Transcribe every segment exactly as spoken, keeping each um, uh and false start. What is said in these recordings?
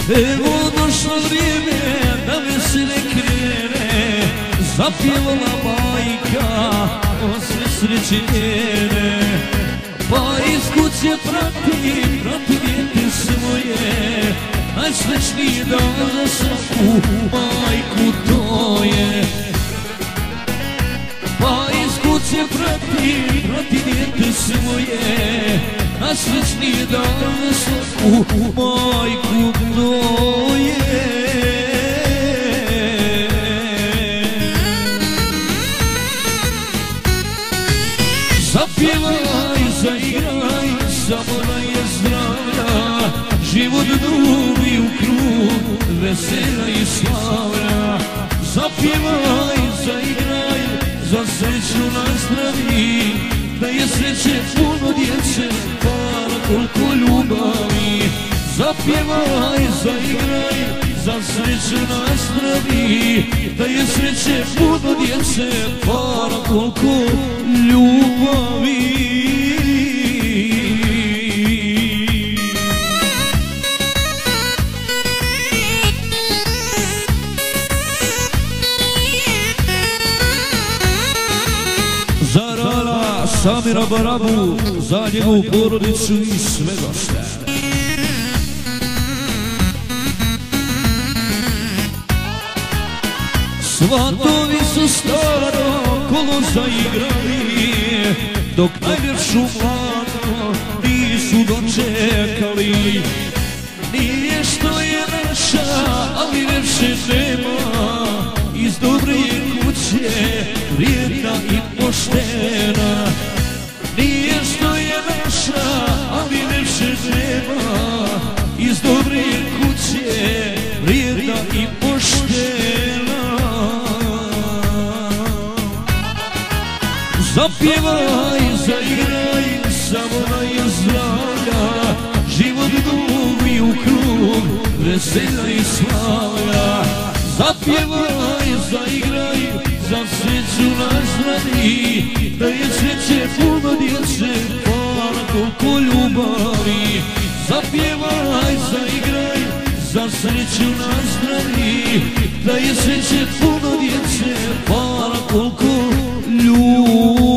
Evo došlo vrijeme da vesele krene, zapjevala majka o sve sreće njene. Pa iz kuće prati, prati dijete svoje, najsrećniji dan za svaku majku to je. Pa iz kuće prati, prati dijete svoje, najsrećniji dan za svaku majku to je. Zapjevaj, zaigraj, samo da je zdravlja, život duvi u krug, vesela i slavlja. Zapjevaj, zaigraj, za sreću nazdravi, da je sreće puno djece, para koliko ljubavi. Zapjevaj, zaigraj, za sreću nazdravi, da je sreće puno djece, para koliko ljubavi. Zarala Samira Barabu, za njegovu porodicu i sve goste. Svatovi su staro kolo zaigrali, dok najljepšu mladu nisu dočekali. Nije što je naša, ali ljepše nema, iz dobre kuće, vrijedna i poštena. Nije što je naša, ali ljepše nema, iz dobre kuće, vrijedna i poštena. Zapjevaj, zaigraj, samo da je zdravlja, život duvi u krug, vesela i slavlja. Zapjevaj, zaigraj, za sreću nazdravi, da je sreće puno djece, para koliko ljubavi. Zapjevaj, zaigraj, za sreću nazdravi, da je sreće puno djece, para koliko ljubavi.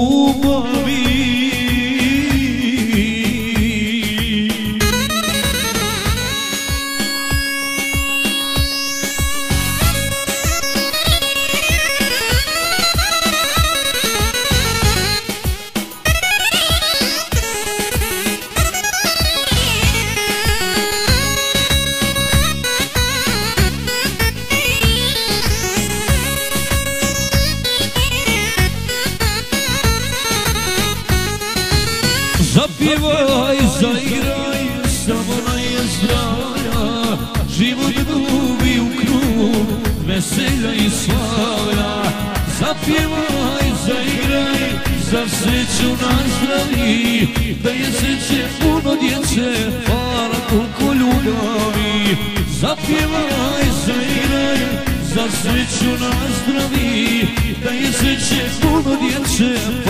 Zapjevaj, zaigraj, samo da je zdravlja, život duvi u krug, vesela i slavlja. Zapjevaj, zaigraj, za sreću nazdravi, da je sreće puno djece, para koliko ljubavi. Zapjevaj, zaigraj, za sreću nazdravi, da je sreće puno djece,